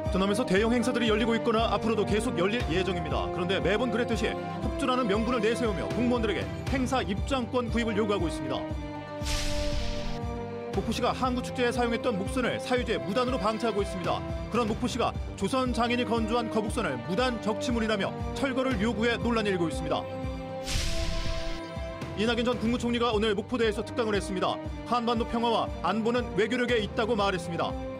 전남에서 대형 행사들이 열리고 있거나 앞으로도 계속 열릴 예정입니다. 그런데 매번 그랬듯이 협조라는 명분을 내세우며 공무원들에게 행사 입장권 구입을 요구하고 있습니다. 목포시가 한국축제에 사용했던 목선을 사유지에 무단으로 방치하고 있습니다. 그런 목포시가 조선 장인이 건조한 거북선을 무단 적치물이라며 철거를 요구해 논란이 일고 있습니다. 이낙연 전 국무총리가 오늘 목포대에서 특강을 했습니다. 한반도 평화와 안보는 외교력에 있다고 말했습니다.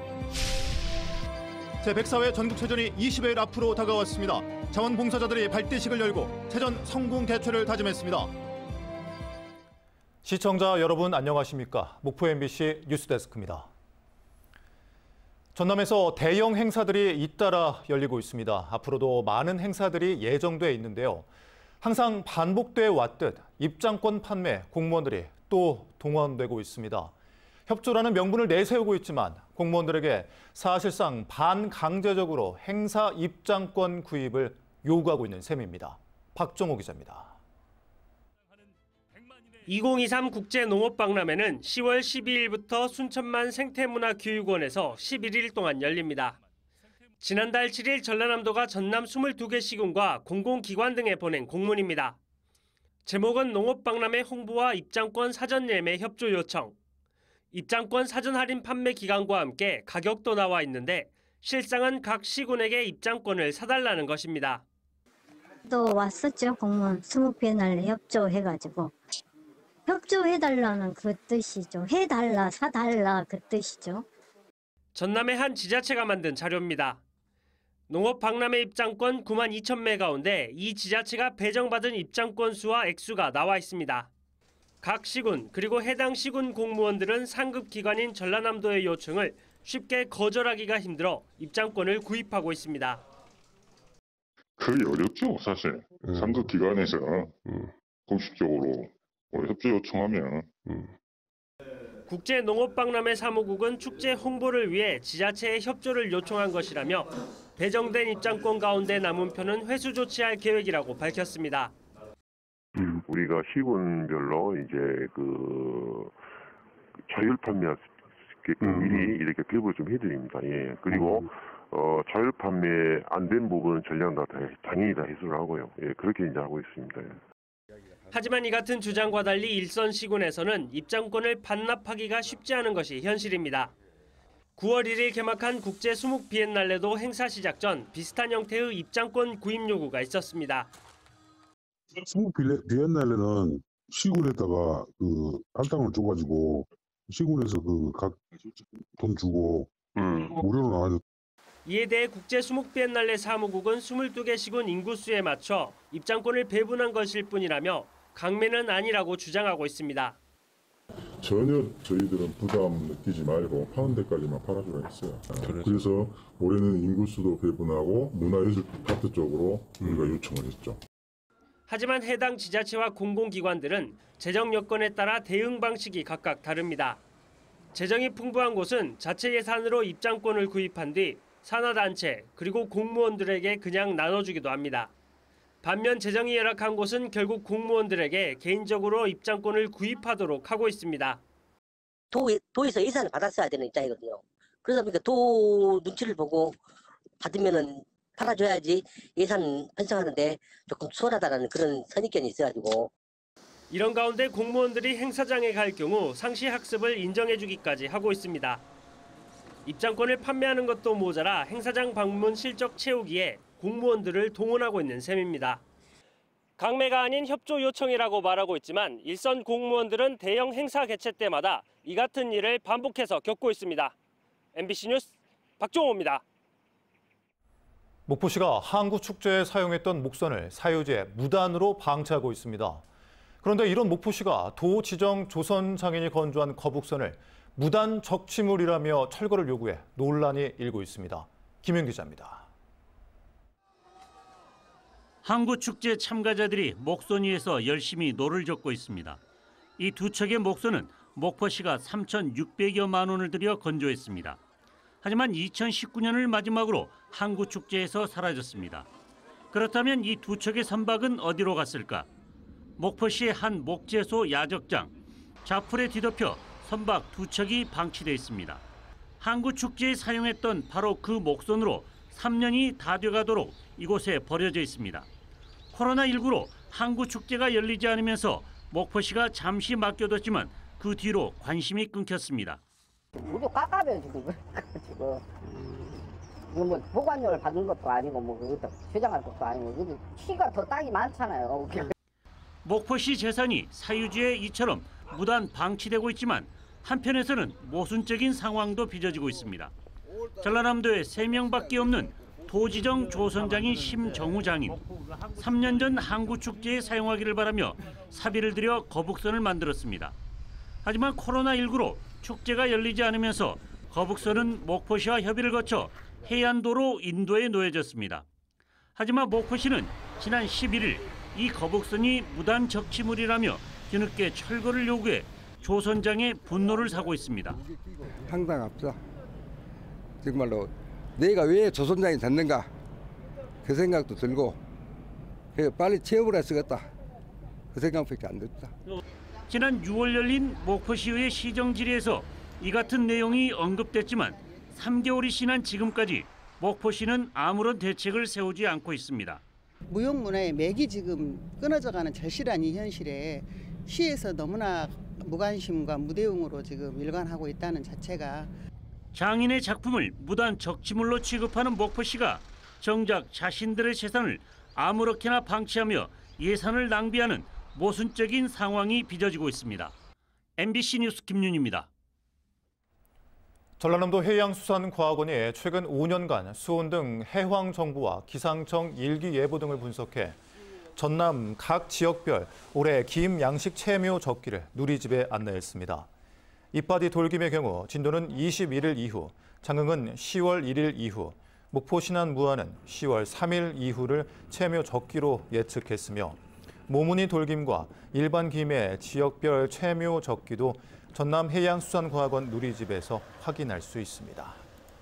제104회 전국체전이 20여일 앞으로 다가왔습니다. 자원봉사자들이 발대식을 열고 체전 성공 개최를 다짐했습니다. 시청자 여러분 안녕하십니까? 목포 MBC 뉴스데스크입니다. 전남에서 대형 행사들이 잇따라 열리고 있습니다. 앞으로도 많은 행사들이 예정돼 있는데요. 항상 반복돼 왔듯 입장권 판매 공무원들이 또 동원되고 있습니다. 협조라는 명분을 내세우고 있지만 공무원들에게 사실상 반강제적으로 행사 입장권 구입을 요구하고 있는 셈입니다. 박정호 기자입니다. 2023 국제농업박람회는 10월 12일부터 순천만 생태문화교육원에서 11일 동안 열립니다. 지난달 7일 전라남도가 전남 22개 시군과 공공기관 등에 보낸 공문입니다. 제목은 농업박람회 홍보와 입장권 사전 예매 협조 요청. 입장권 사전 할인 판매 기간과 함께 가격도 나와 있는데 실상은 각 시군에게 입장권을 사달라는 것입니다. 또 왔었죠. 공무원 20개 날 협조해가지고. 협조해달라는 그 뜻이죠. 해달라, 사달라 그 뜻이죠. 전남의 한 지자체가 만든 자료입니다. 농업박람회 입장권 9만 2천 매 가운데 이 지자체가 배정받은 입장권 수와 액수가 나와 있습니다. 각 시군 그리고 해당 시군 공무원들은 상급 기관인 전라남도의 요청을 쉽게 거절하기가 힘들어 입장권을 구입하고 있습니다. 거의 어렵죠, 사실. 상급 기관에서 공식적으로 협조 요청하면. 국제농업박람회 사무국은 축제 홍보를 위해 지자체의 협조를 요청한 것이라며 배정된 입장권 가운데 남은 표는 회수 조치할 계획이라고 밝혔습니다. 우리가 시군별로 이제 자율 판매할 수 있게끔 미리 이렇게 배부를 좀 해드립니다. 예. 그리고 자율 판매 안 된 부분은 전량 다 당연히 다 해소를 하고요. 예. 그렇게 이제 하고 있습니다. 예. 하지만 이 같은 주장과 달리 일선 시군에서는 입장권을 반납하기가 쉽지 않은 것이 현실입니다. 9월 1일 개막한 국제 수묵 비엔날레도 행사 시작 전 비슷한 형태의 입장권 구입 요구가 있었습니다. 수묵 비엔날레는 시군에다가 할당을 줘가지고 시군에서 각 돈 주고 무료로 나와줘. 이에 대해 국제 수묵 비엔날레 사무국은 22개 시군 인구수에 맞춰 입장권을 배분한 것일 뿐이라며 강매는 아니라고 주장하고 있습니다. 전혀 저희들은 부담 느끼지 말고 파는 데까지만 팔아주라 했어요. 그래서 올해는 인구수도 배분하고 문화예술 파트 쪽으로 우리가 요청을 했죠. 하지만 해당 지자체와 공공기관들은 재정 여건에 따라 대응 방식이 각각 다릅니다. 재정이 풍부한 곳은 자체 예산으로 입장권을 구입한 뒤 산하단체 그리고 공무원들에게 그냥 나눠주기도 합니다. 반면 재정이 열악한 곳은 결국 공무원들에게 개인적으로 입장권을 구입하도록 하고 있습니다. 도에서 예산을 받았어야 되는 입장이거든요. 그러다 보니까 도 눈치를 보고 받으면은 팔아줘야지 예산 편성하는데 조금 수월하다는 그런 선입견이 있어가지고. 이런 가운데 공무원들이 행사장에 갈 경우 상시 학습을 인정해주기까지 하고 있습니다. 입장권을 판매하는 것도 모자라 행사장 방문 실적 채우기에 공무원들을 동원하고 있는 셈입니다. 강매가 아닌 협조 요청이라고 말하고 있지만 일선 공무원들은 대형 행사 개최 때마다 이 같은 일을 반복해서 겪고 있습니다. MBC 뉴스 박종호입니다. 목포시가 한국축제에 사용했던 목선을 사유지에 무단으로 방치하고 있습니다. 그런데 이런 목포시가 도 지정 조선 장인이 건조한 거북선을 무단 적치물이라며 철거를 요구해 논란이 일고 있습니다. 김현 기자입니다. 한국축제 참가자들이 목선 위에서 열심히 노를 젓고 있습니다. 이 두 척의 목선은 목포시가 3,600여만 원을 들여 건조했습니다. 하지만 2019년을 마지막으로 한국축제에서 사라졌습니다. 그렇다면 이 두 척의 선박은 어디로 갔을까? 목포시의 한 목재소 야적장, 자풀에 뒤덮여 선박 두 척이 방치돼 있습니다. 한국축제에 사용했던 바로 그 목선으로 3년이 다 돼가도록 이곳에 버려져 있습니다. 코로나19로 항구축제가 열리지 않으면서 목포시가 잠시 맡겨뒀지만 그 뒤로 관심이 끊겼습니다. 무조 깎아요 지금. 뭐 보관료를 받는 것도 아니고 뭐 그것도 저장할 것도 아니고 키가 더 땅이 많잖아요. 목포시 재산이 사유지에 이처럼 무단 방치되고 있지만 한편에서는 모순적인 상황도 빚어지고 있습니다. 전라남도에 3명밖에 없는 도지정 조선장인 심정우 장인. 3년 전 항구축제에 사용하기를 바라며 사비를 들여 거북선을 만들었습니다. 하지만 코로나19로 축제가 열리지 않으면서 거북선은 목포시와 협의를 거쳐 해안도로 인도에 놓여졌습니다. 하지만 목포시는 지난 11일 이 거북선이 무단 적치물이라며 뒤늦게 철거를 요구해 조선장의 분노를 사고 있습니다. 황당합니다. 정말로 내가 왜 조선장이 됐는가 그 생각도 들고 빨리 체험을 했으겠다 그 생각밖에 안 듭니다. 지난 6월 열린 목포시의회 시정질의에서 이 같은 내용이 언급됐지만 3개월이 지난 지금까지 목포시는 아무런 대책을 세우지 않고 있습니다. 무형문화의 맥이 지금 끊어져가는 절실한 이 현실에 시에서 너무나 무관심과 무대응으로 지금 일관하고 있다는 자체가 장인의 작품을 무단 적치물로 취급하는 목포시가 정작 자신들의 재산을 아무렇게나 방치하며 예산을 낭비하는 모순적인 상황이 빚어지고 있습니다. MBC 뉴스 김윤입니다. 전라남도 해양수산과학원이 최근 5년간 수온 등 해황 정보와 기상청 일기예보 등을 분석해 전남 각 지역별 올해 김 양식 채묘 적기를 누리집에 안내했습니다. 이파디 돌김의 경우 진도는 21일 이후, 장흥은 10월 1일 이후, 목포 신안 무안은 10월 3일 이후를 채묘 적기로 예측했으며 모문이 돌김과 일반 김의 지역별 채묘 적기도 전남 해양수산과학원 누리집에서 확인할 수 있습니다.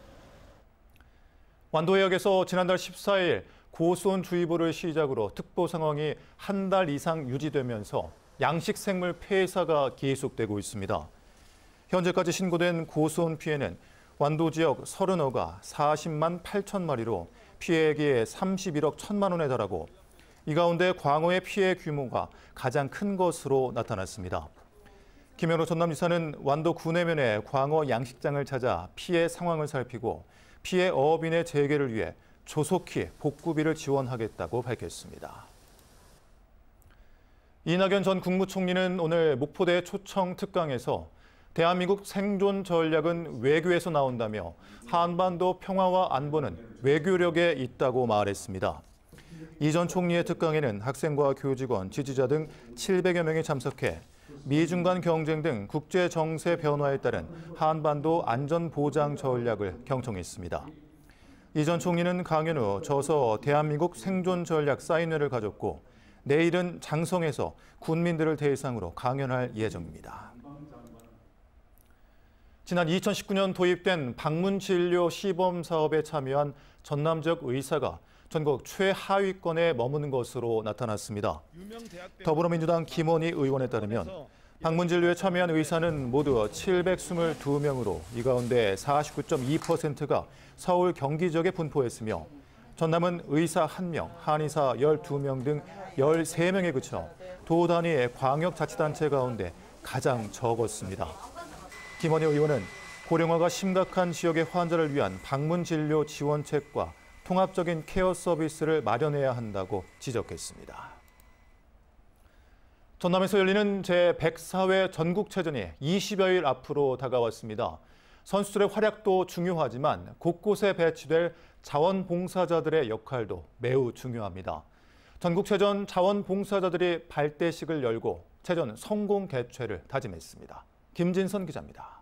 완도해역에서 지난달 14일 고수온주의보를 시작으로 특보 상황이 한 달 이상 유지되면서 양식생물 폐사가 계속되고 있습니다. 현재까지 신고된 고수온 피해는 완도 지역 30어가 40만 8천 마리로 피해액이 31억 1천만 원에 달하고 이 가운데 광어의 피해 규모가 가장 큰 것으로 나타났습니다. 김현우 전남지사는 완도 구내면의 광어 양식장을 찾아 피해 상황을 살피고 피해 어업인의 재개를 위해 조속히 복구비를 지원하겠다고 밝혔습니다. 이낙연 전 국무총리는 오늘 목포대 초청 특강에서 대한민국 생존 전략은 외교에서 나온다며 한반도 평화와 안보는 외교력에 있다고 말했습니다. 이 전 총리의 특강에는 학생과 교직원, 지지자 등 700여 명이 참석해 미중 간 경쟁 등 국제 정세 변화에 따른 한반도 안전보장 전략을 경청했습니다. 이 전 총리는 강연 후 저서 대한민국 생존 전략 사인회를 가졌고 내일은 장성에서 군민들을 대상으로 강연할 예정입니다. 지난 2019년 도입된 방문진료 시범 사업에 참여한 전남 지역 의사가 전국 최하위권에 머무는 것으로 나타났습니다. 더불어민주당 김원희 의원에 따르면 방문진료에 참여한 의사는 모두 722명으로 이 가운데 49.2%가 서울, 경기 지역에 분포했으며 전남은 의사 1명, 한의사 12명 등 13명에 그쳐 도 단위의 광역자치단체 가운데 가장 적었습니다. 김원희 의원은 고령화가 심각한 지역의 환자를 위한 방문진료 지원책과 통합적인 케어 서비스를 마련해야 한다고 지적했습니다. 전남에서 열리는 제104회 전국체전이 20여일 앞으로 다가왔습니다. 선수들의 활약도 중요하지만 곳곳에 배치될 자원봉사자들의 역할도 매우 중요합니다. 전국체전 자원봉사자들이 발대식을 열고 체전 성공 개최를 다짐했습니다. 김진선 기자입니다.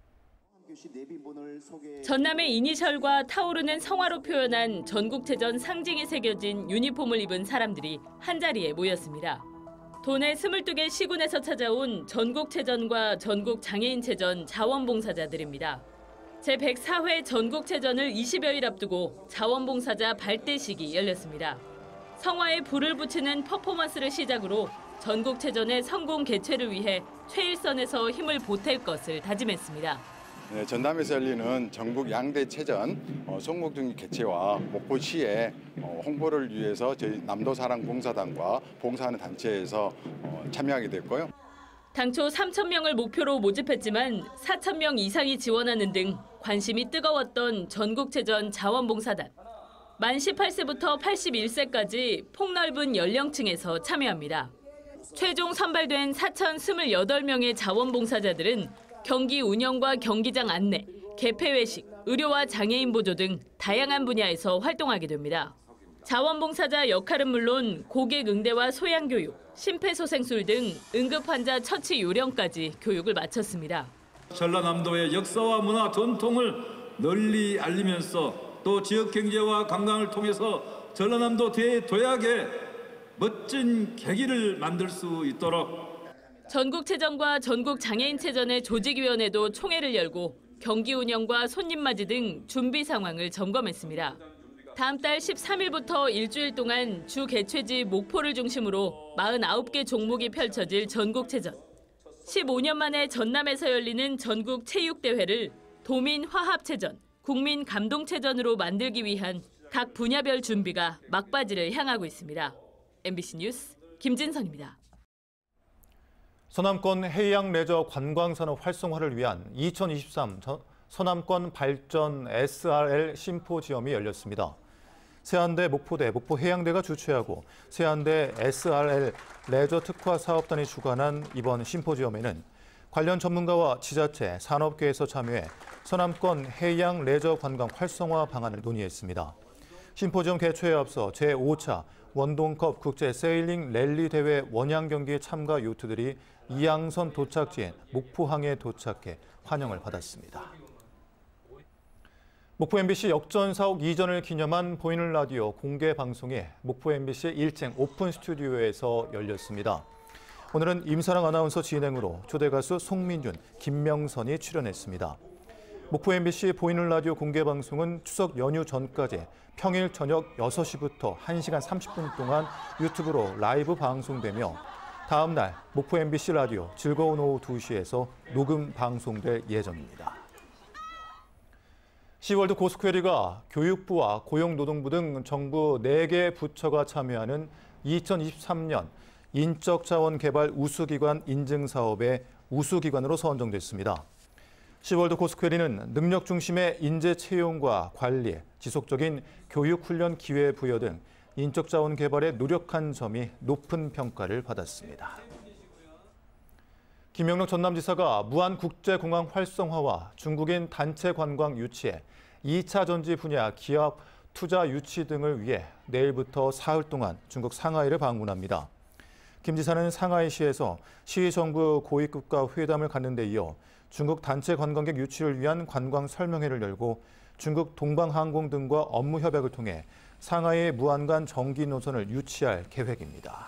전남의 이니셜과 타오르는 성화로 표현한 전국체전 상징이 새겨진 유니폼을 입은 사람들이 한자리에 모였습니다. 도내 22개 시군에서 찾아온 전국체전과 전국장애인체전 자원봉사자들입니다. 제104회 전국체전을 20여일 앞두고 자원봉사자 발대식이 열렸습니다. 성화에 불을 붙이는 퍼포먼스를 시작으로 전국체전의 성공 개최를 위해 최일선에서 힘을 보탤 것을 다짐했습니다. 전남에서 열리는 전국 양대체전 송목중 개최와 목포시의 홍보를 위해서 저희 남도사랑봉사단과 봉사하는 단체에서 참여하게 됐고요. 당초 3,000명을 목표로 모집했지만 4,000명 이상이 지원하는 등 관심이 뜨거웠던 전국체전 자원봉사단. 만 18세부터 81세까지 폭넓은 연령층에서 참여합니다. 최종 선발된 4,028명의 자원봉사자들은 경기 운영과 경기장 안내, 개폐 외식, 의료와 장애인 보조 등 다양한 분야에서 활동하게 됩니다. 자원봉사자 역할은 물론 고객 응대와 소양교육, 심폐소생술 등 응급환자 처치 요령까지 교육을 마쳤습니다. 전라남도의 역사와 문화 전통을 널리 알리면서 또 지역 경제와 관광을 통해서 전라남도 대도약의 멋진 계기를 만들 수 있도록 전국체전과 전국장애인체전의 조직위원회도 총회를 열고 경기 운영과 손님 맞이 등 준비 상황을 점검했습니다. 다음 달 13일부터 일주일 동안 주 개최지 목포를 중심으로 49개 종목이 펼쳐질 전국체전. 15년 만에 전남에서 열리는 전국체육대회를 도민화합체전, 국민감동체전으로 만들기 위한 각 분야별 준비가 막바지를 향하고 있습니다. MBC 뉴스 김진선입니다. 서남권 해양 레저 관광산업 활성화를 위한 2023 서남권 발전 SRL 심포지엄이 열렸습니다. 세안대, 목포대, 목포해양대가 주최하고 세안대 SRL 레저 특화 사업단이 주관한 이번 심포지엄에는 관련 전문가와 지자체, 산업계에서 참여해 서남권 해양 레저 관광 활성화 방안을 논의했습니다. 심포지엄 개최에 앞서 제5차 원동컵 국제 세일링 랠리 대회 원양 경기에 참가 요트들이 이양선 도착지인 목포항에 도착해 환영을 받았습니다. 목포 MBC 역전 사옥 이전을 기념한 보이는 라디오 공개 방송이 목포 MBC 1층 오픈 스튜디오에서 열렸습니다. 오늘은 임사랑 아나운서 진행으로 초대 가수 송민준, 김명선이 출연했습니다. 목포 MBC 보이는 라디오 공개 방송은 추석 연휴 전까지 평일 저녁 6시부터 1시간 30분 동안 유튜브로 라이브 방송되며 다음 날 목포 MBC 라디오 즐거운 오후 2시에서 녹음 방송될 예정입니다. 시월드 고스퀘리가 교육부와 고용노동부 등 정부 4개 부처가 참여하는 2023년 인적자원개발 우수기관 인증사업의 우수기관으로 선정됐습니다. 시월드 고스퀘리는 능력 중심의 인재 채용과 관리, 지속적인 교육훈련 기회 부여 등 인적자원 개발에 노력한 점이 높은 평가를 받았습니다. 김영록 전남지사가 무안국제공항 활성화와 중국인 단체 관광 유치에 2차 전지 분야 기업 투자 유치 등을 위해 내일부터 사흘 동안 중국 상하이를 방문합니다. 김 지사는 상하이시에서 시정부 고위급과 회담을 갖는 데 이어 중국 단체 관광객 유치를 위한 관광 설명회를 열고 중국 동방항공 등과 업무 협약을 통해 상하이 무안 간 정기 노선을 유치할 계획입니다.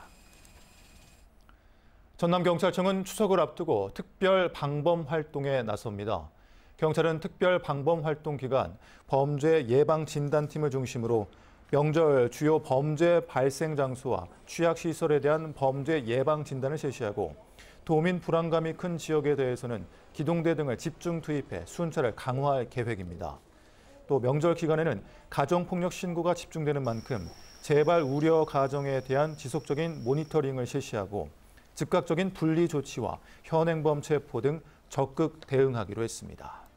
전남경찰청은 추석을 앞두고 특별 방범 활동에 나섭니다. 경찰은 특별 방범 활동 기간 범죄 예방 진단팀을 중심으로 명절 주요 범죄 발생 장소와 취약시설에 대한 범죄 예방 진단을 실시하고 도민 불안감이 큰 지역에 대해서는 기동대 등을 집중 투입해 순찰을 강화할 계획입니다. 또 명절 기간에는 가정폭력 신고가 집중되는 만큼 재발 우려 가정에 대한 지속적인 모니터링을 실시하고 즉각적인 분리 조치와 현행범 체포 등 적극 대응하기로 했습니다.